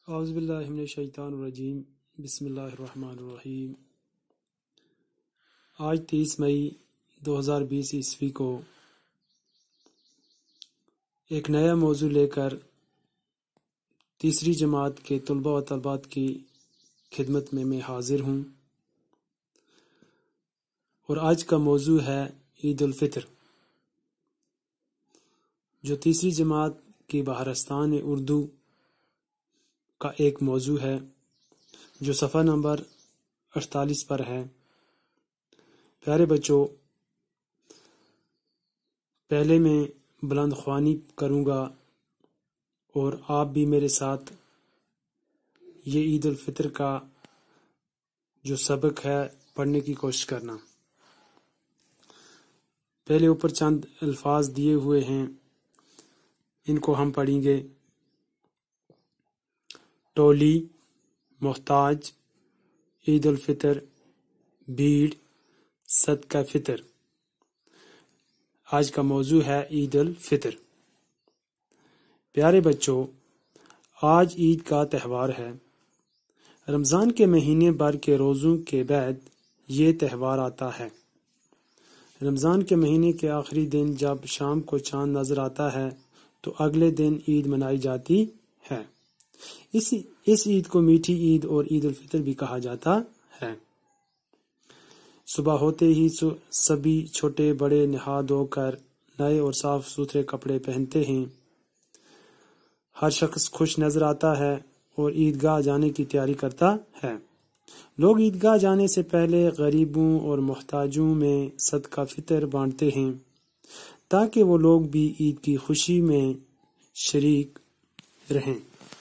اعوذ باللہ من الشیطان الرجیم بسم اللہ الرحمن الرحیم۔ آج 30 مئی 2020 عیسوی کو ایک نیا موضوع لے کر تیسری جماعت کے طلباء و طالبات کی خدمت میں حاضر ہوں، اور آج کا موضوع ہے عید الفطر، جو تیسری جماعت کی بہارستان اردو کا ایک موضوع ہے، جو صفحہ نمبر 48 پر ہے۔ پیارے بچوں، پہلے میں بلند خوانی کروں گا اور آپ بھی میرے ساتھ یہ عید الفطر کا جو سبق ہے پڑھنے کی کوشش کرنا۔ پہلے اوپر چند الفاظ دیے ہوئے ہیں، ان کو ہم پڑھیں گے۔ ٹولی، محتاج، عید الفطر، بھیڑ، صدقہ فطر۔ آج کا موضوع ہے عید الفطر۔ پیارے بچوں، آج عید کا تہوار ہے۔ رمضان کے مہینے بھر کے روزوں کے بعد یہ تہوار آتا ہے۔ رمضان کے مہینے کے آخری دن جب شام کو چاند نظر آتا ہے تو اگلے دن عید منائی جاتی ہے۔ اس عید کو میٹھی عید اور عید الفطر بھی کہا جاتا ہے۔ صبح ہوتے ہی سبھی چھوٹے بڑے نہا دھو کر نئے اور صاف ستھرے کپڑے پہنتے ہیں۔ ہر شخص خوش نظر آتا ہے اور عیدگاہ جانے کی تیاری کرتا ہے۔ لوگ عیدگاہ جانے سے پہلے غریبوں اور محتاجوں میں صدقہ فطر بانٹتے ہیں تاکہ وہ لوگ بھی عید کی خوشی میں شریک رہیں۔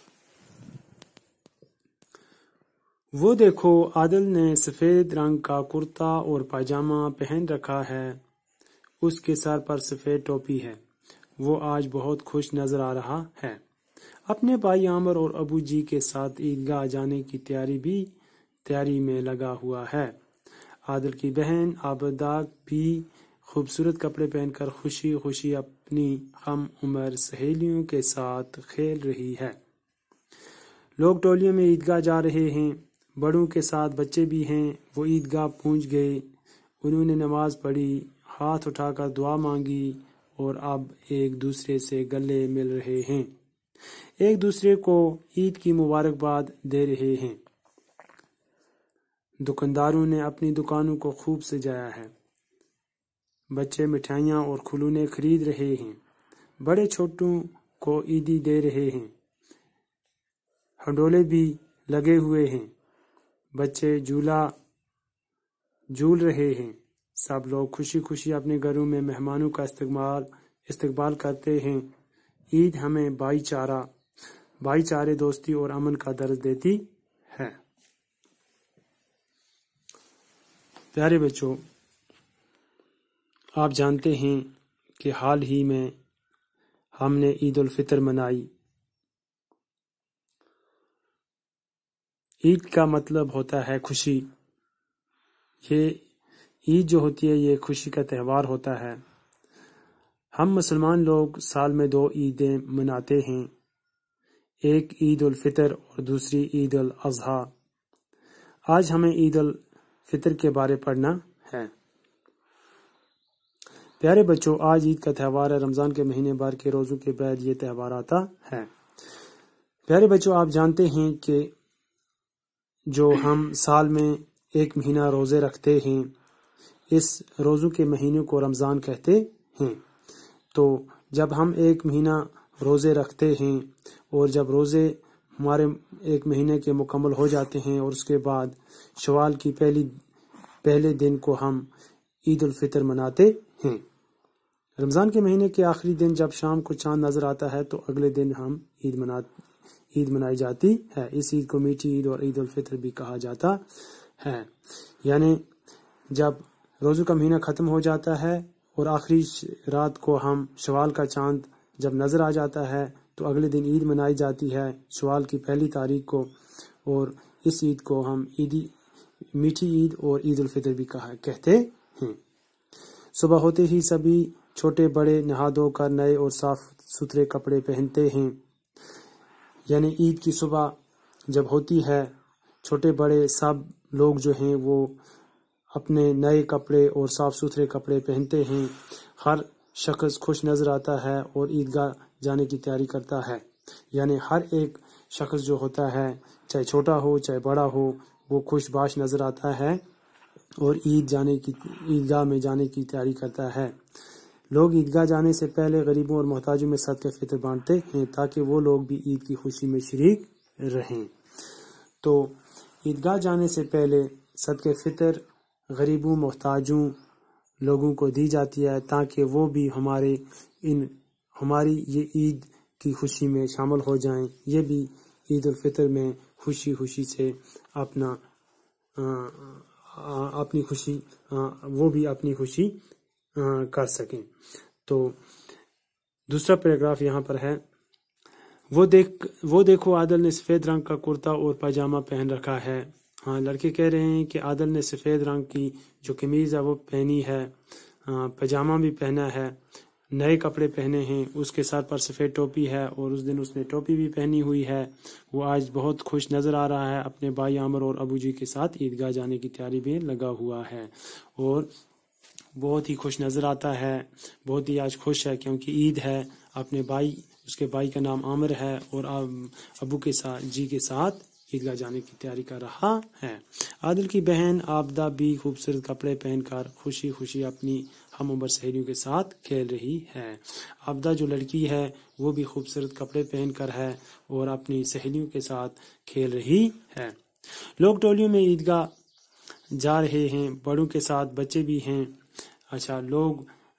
وہ دیکھو، عادل نے سفید رنگ کا کرتا اور پائجامہ پہن رکھا ہے، اس کے سر پر سفید ٹوپی ہے، وہ آج بہت خوش نظر آ رہا ہے۔ اپنے بھائی عامر اور ابو جی کے ساتھ عیدگاہ جانے کی تیاری میں لگا ہوا ہے۔ عادل کی بہن عابدہ بھی خوبصورت کپڑے پہن کر خوشی خوشی اپنی ہم عمر سہیلیوں کے ساتھ کھیل رہی ہے۔ لوگ ٹولیوں میں عیدگاہ جا رہے ہیں، بڑوں کے ساتھ بچے بھی ہیں۔ وہ عیدگاہ پہنچ گئے، انہوں نے نماز پڑھی، ہاتھ اٹھا کر دعا مانگی اور اب ایک دوسرے سے گلے مل رہے ہیں، ایک دوسرے کو عید کی مبارکباد دے رہے ہیں۔ دکانداروں نے اپنی دکانوں کو خوب سجایا ہے، بچے مٹھائیاں اور کھلونے خرید رہے ہیں، بڑے چھوٹوں کو عیدی دے رہے ہیں، ہنڈولے بھی لگے ہوئے ہیں، بچے جھول رہے ہیں۔ سب لوگ خوشی خوشی اپنے گھروں میں مہمانوں کا استقبال کرتے ہیں۔ عید ہمیں بھائی چارے، دوستی اور امن کا درس دیتی ہے۔ پیارے بچوں، آپ جانتے ہیں کہ حال ہی میں ہم نے عید الفطر منائی۔ عید کا مطلب ہوتا ہے خوشی۔ یہ عید جو ہوتی ہے یہ خوشی کا تہوار ہوتا ہے۔ ہم مسلمان لوگ سال میں 2 عیدیں مناتے ہیں، ایک عید الفطر اور دوسری عید الاضحیٰ۔ آج ہمیں عید الفطر کے بارے پڑھنا ہے۔ پیارے بچوں، آج عید کا تہوار ہے۔ رمضان کے مہینے بھر کے روزوں کے بعد یہ تہوار آتا ہے۔ پیارے بچوں، آپ جانتے ہیں کہ جو ہم سال میں 1 مہینہ روزے رکھتے ہیں، اس روزوں کے مہینے کو رمضان کہتے ہیں۔ تو جب ہم 1 مہینہ روزے رکھتے ہیں اور جب روزے ہمارے 1 مہینے کے مکمل ہو جاتے ہیں اور اس کے بعد شوال کی پہلے دن کو ہم عید الفطر مناتے ہیں۔ رمضان کے مہینے کے آخری دن جب شام کو چاند نظر آتا ہے تو اگلے دن ہم عید منائی جاتی ہے۔ اس عید کو میٹھی عید اور عید الفطر بھی کہا جاتا ہے۔ یعنی جب روزوں کا مہینہ ختم ہو جاتا ہے اور آخری رات کو ہم شوال کا چاند جب نظر آ جاتا ہے تو اگلے دن عید منائی جاتی ہے شوال کی 1 تاریخ کو، اور اس عید کو ہم میٹھی عید اور عید الفطر بھی کہتے ہیں۔ صبح ہوتے ہی سبھی چھوٹے بڑے نہا دھو کر نئے اور صاف ستھرے کپڑے پہنتے ہیں۔ یعنی عید کی صبح جب ہوتی ہے چھوٹے بڑے سب لوگ جو ہیں وہ اپنے نئے کپڑے اور صاف ستھرے کپڑے پہنتے ہیں، ہر شخص خوش نظر آتا ہے اور عیدگاہ جانے کی تیاری کرتا ہے. یعنی ہر ایک شخص جو ہوتا ہے چاہے چھوٹا ہو چاہے بڑا ہو وہ خوش باش نظر آتا ہے اور عیدگاہ میں جانے کی تیاری کرتا ہے. لوگ عیدگاہ جانے سے پہلے غریبوں اور محتاجوں میں صدقہ فطر بانٹتے ہیں تاکہ وہ لوگ بھی عید کی خوشی میں شریک رہیں. تو عیدگاہ جانے سے پہلے صدقہ فطر غریبوں محتاجوں لوگوں کو دی جاتی ہے تاکہ وہ بھی ہماری یہ عید کی خوشی میں شامل ہو جائیں. یہ بھی عید الفطر میں خوشی سے اپنی خوشی کر سکیں. تو دوسرا پیراگراف یہاں پر ہے، وہ دیکھو عادل نے سفید رنگ کا کرتا اور پاجامہ پہن رکھا ہے. ہاں، لڑکے کہہ رہے ہیں کہ عادل نے سفید رنگ کی جو قمیض ہے وہ پہنی ہے، پاجامہ بھی پہنا ہے، نئے کپڑے پہنے ہیں، اس کے سر پر سفید ٹوپی ہے اور اس دن اس نے ٹوپی بھی پہنی ہوئی ہے. وہ آج بہت خوش نظر آ رہا ہے، اپنے بھائی عامر اور ابو جی کے ساتھ عیدگاہ جانے کی تیاری میں لگا ہوا ہے اور بہت ہی خوش نظر آتا ہے، بہت ہی آج خوش ہے کیونکہ عید ہے. اپنے بھائی، اس کے بھائی کا نام عامر ہے اور ابو کے ساتھ عیدگاہ جانے کی تیاری کر رہا ہے. عادل کی بہن عابدہ بھی خوبصورت کپڑے پہن کر خوشی اپنی ہم عمر سہیلیوں کے ساتھ کھیل رہی ہے. عابدہ جو لڑکی ہے وہ بھی خوبصورت کپڑے پہن کر ہے اور اپنی سہیلیوں کے ساتھ کھیل رہی ہے. لوگ ٹولیوں میں عیدگاہ جا رہے ہیں، بڑوں کے ساتھ بچے بھی ہیں. اچھا، لوگ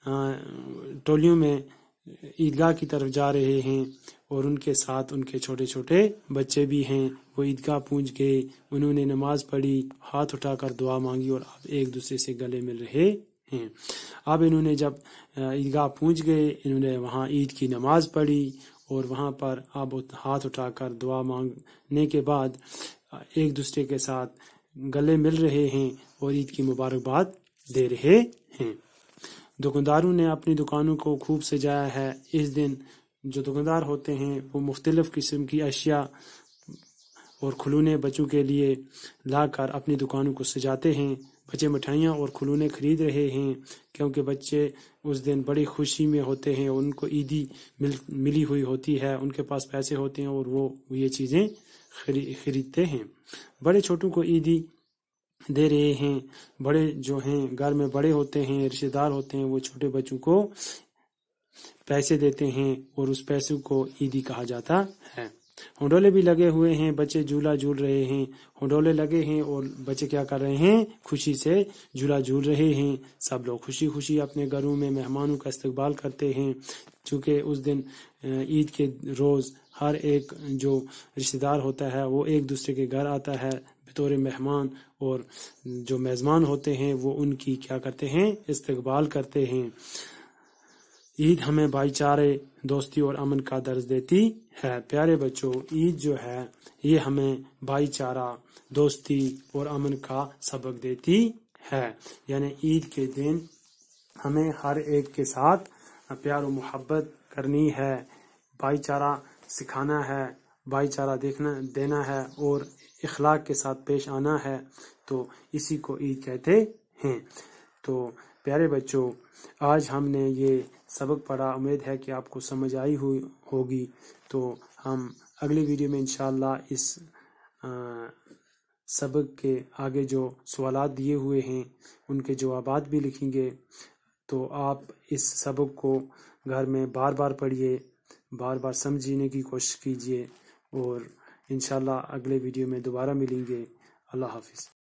ٹولیوں میں عیدگاہ کی طرف جا رہے ہیں اور ان کے ساتھ ان کے چھوٹے چھوٹے بچے بھی ہیں. وہ عیدگاہ پہنچ گئے، انہوں نے نماز پڑھی، ہاتھ اٹھا کر دعا مانگی اور اب ایک دوسرے سے گلے مل رہے ہیں. اب انہوں نے جب عیدگاہ پہنچ گئے، انہوں نے وہاں عید کی نماز پڑھی اور وہاں پر اب ہاتھ اٹھا کر دعا مانگنے کے بعد ایک دوسرے کے ساتھ گلے مل رہے ہیں اور عید کی مبارکباد دے رہے ہیں. دکانداروں نے اپنی دکانوں کو خوب سجایا ہے. اس دن جو دکاندار ہوتے ہیں وہ مختلف قسم کی اشیاء اور کھلونے بچوں کے لیے لا کر اپنی دکانوں کو سجاتے ہیں. بچے مٹھائیاں اور کھلونے خرید رہے ہیں کیونکہ بچے اس دن بڑی خوشی میں ہوتے ہیں اور ان کو عیدی ملی ہوئی ہوتی ہے، ان کے پاس پیسے ہوتے ہیں اور وہ یہ چیزیں خریدتے ہیں. بڑے چھوٹوں کو عیدی دے رہے ہیں. بڑے جو ہیں گھر میں بڑے ہوتے ہیں، رشتہ دار ہوتے ہیں، وہ چھوٹے بچوں کو پیسے دیتے ہیں اور اس پیسوں کو عیدی کہا جاتا ہے. ہنڈولے بھی لگے ہوئے ہیں، بچے جھولا جھول رہے ہیں. ہنڈولے لگے ہیں اور بچے کیا کر رہے ہیں؟ خوشی سے جھولا جھول رہے ہیں. سب لوگ خوشی اپنے گھروں میں مہمانوں کا استقبال کرتے ہیں چونکہ اس دن عید کے روز ہر ایک جو رشتہ دار ہوتا ہے وہ ایک دوسرے کے گھر آتا ہے بطور مہمان اور جو میزبان ہوتے ہیں وہ ان کی کیا کرتے ہیں؟ استقبال کرتے ہیں. عید ہمیں بھائی چارے، دوستی اور امن کا درس دیتی ہے. پیارے بچوں، عید جو ہے یہ ہمیں بھائی چارہ، دوستی اور امن کا سبق دیتی ہے. یعنی عید کے دن ہمیں ہر ایک کے ساتھ پیار و محبت کرنی ہے، بھائی چارہ سکھانا ہے، بھائی چارہ دینا ہے اور اخلاق کے ساتھ پیش آنا ہے. تو اسی کو عید کہتے ہیں. تو پیارے بچوں، آج ہم نے یہ سبق پڑھا، امید ہے کہ آپ کو سمجھ آئی ہوگی. تو ہم اگلی ویڈیو میں انشاءاللہ اس سبق کے آگے جو سوالات دیے ہوئے ہیں ان کے جوابات بھی لکھیں گے. تو آپ اس سبق کو گھر میں بار بار پڑھیے، بار بار سمجھنے کی کوشش کیجیے اور انشاءاللہ اگلے ویڈیو میں دوبارہ ملیں گے. اللہ حافظ.